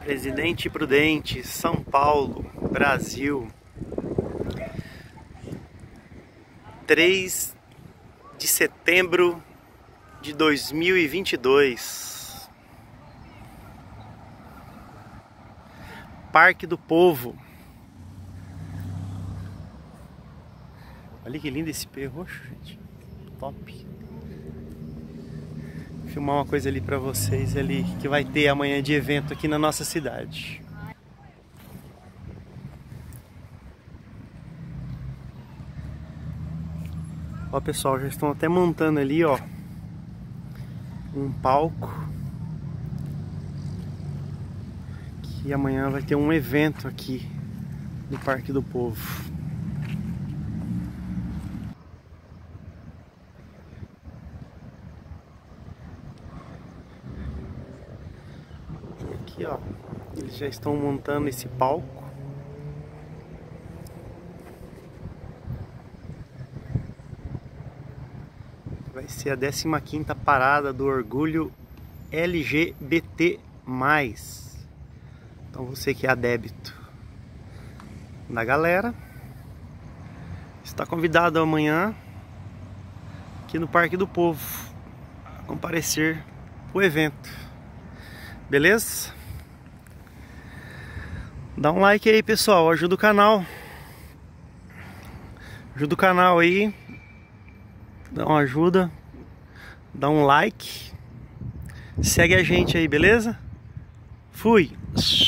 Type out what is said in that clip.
Presidente Prudente, São Paulo, Brasil. 3 de setembro de 2022. Parque do Povo. Olha que lindo esse perro, gente. Top. Vou filmar uma coisa ali pra vocês ali que vai ter amanhã de evento aqui na nossa cidade. Ó, pessoal, já estão até montando ali, ó, um palco que amanhã vai ter um evento aqui no Parque do Povo. E aqui, ó, eles já estão montando esse palco. Vai ser a 15ª parada do orgulho LGBT+. Então você que é adepto da galera está convidado amanhã aqui no Parque do Povo a comparecer o evento. Beleza? Dá um like aí, pessoal, ajuda o canal. Ajuda o canal aí. Dá uma ajuda, dá um like, segue a gente aí, beleza? Fui!